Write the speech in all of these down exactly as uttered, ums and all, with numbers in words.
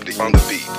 the, on the beat.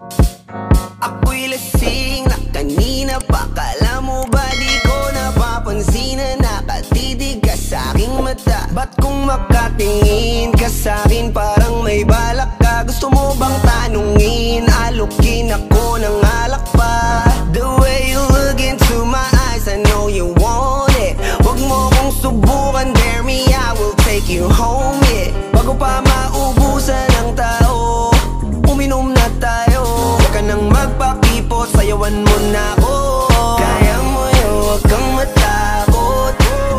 Ako'y lasing na kanina pa. Kala mo ba di ko napapansin na nakatitig ka sa'king mata? Ba't kung makatingin ka sa'kin parang may balak ka? Gusto mo bang tanungin? Alukin ako ng alak pa. The way you look into my eyes, I know you want it. Wag mo kong subukan, dare me, I will take you home, yeah. Bago pa maubusan ng tao, uminom na tayo. Huwag ka nang magpakipot, sayawan mo na ako. Kaya mo yun, huwag kang matakot.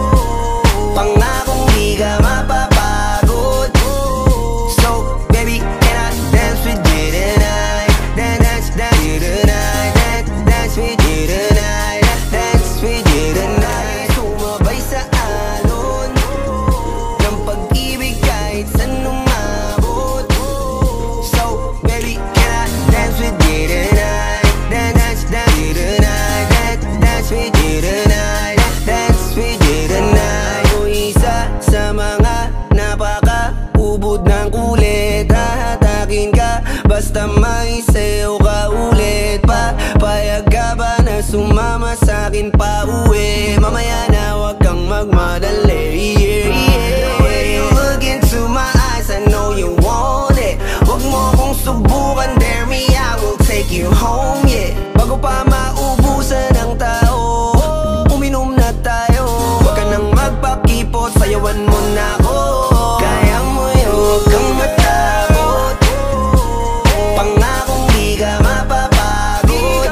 Pangakong di ka mapapagod. So, baby, can I dance with you tonight? Dance, dance with you tonight. Dance with you tonight. Dance with you tonight. Sumabay sa alon ng pag-ibig kahit saan umabot. So, baby, can I dance with you tonight? Dance, dance with you tonight. Dance with you tonight. Dance with you tonight. O isa sa mga napaka-ubod ng kulit. Hahatakin ka basta may sayo ka ulit pa. Payag ka ba na sumama sa'kin pa uwi? Mamaya na wag kang magmadali, yeah, yeah. The way you look into my eyes, I know you want it. Wag mo kong subukan, dare me, I will take you home, yeah. Bago pa maubusan ng tao, uminom na tayo. Wag ka nang magpakipot, sayawan mo na ako. Kaya mo yun, wag kang matakot. Pangakong di ka mapapagod.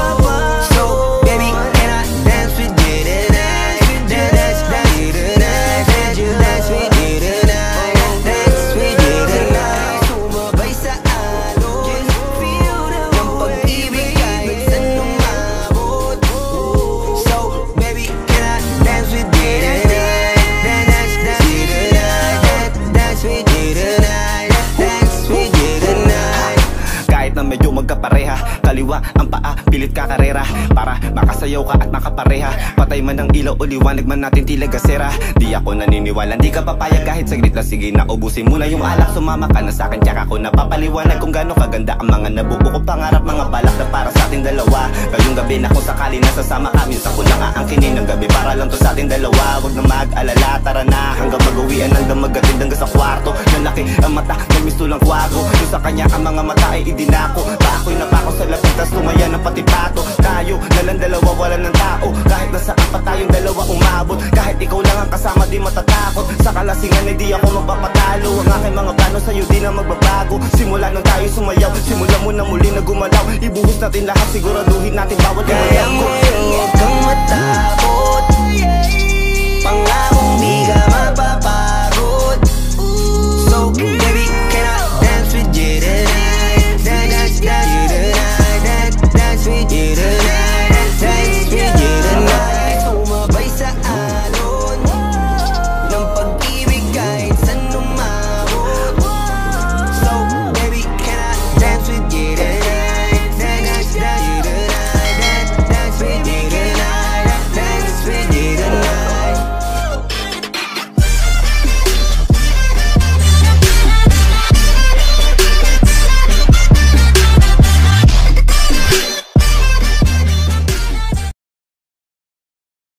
So, baby, can I dance with you tonight? Dance, dance with you tonight. Dance with you tonight. Dance with you tonight. Sumabay sa alon ng pag-ibig kahit saan umabot. So, baby, can I dance with you tonight? Dance, dance with you tonight. Dance with you tonight. Dance with you tonight. Kahit na medyo magkapareha, kaliwa ang paa, pilit ka karera. Para makasayaw ka at makapareha. Patay man ang ilaw o liwanag man natin tila gasera. Di ako naniniwala, di ka papayag kahit saglit lang. Sige na, ubusin mo na yung alak. Sumama ka na sa'kin, tsaka ako napapaliwanag kung gaano kaganda ang mga nabuo ko pangarap. Mga balak na para sa ating dalawa. Ngayong gabi na kung sakali nasasama kami, sa kulang aangkinin ng gabi para lang to sa ating dalawa. Huwag na mag-alala, tara na hanggang mag-uwian, hanggang magatid hanggang sa kwarto. Lalaki ang mata, may mistulang kwago. Yung sa kanya ang mga mata ay idinako. Pa ako'y napako sa lapit, tas tumaya ng pati pato. Tayo nalang dalawa, wala ng tao. Kahit nasaan pa tayong dalawa umabot. Kahit ikaw lang ang kasama, di matatakot. Sa kalasingan ay di ako magpapatalo. Ang aking mga plano sa'yo di na magbabago. Simula nang tayo sumayaw, simula mo na muli na gumalaw. Ibuhos natin lahat, siguraduhin natin bawal Kaya mo yun, huwag kang matakot. Pangakong di ka mapapagod. So, baby,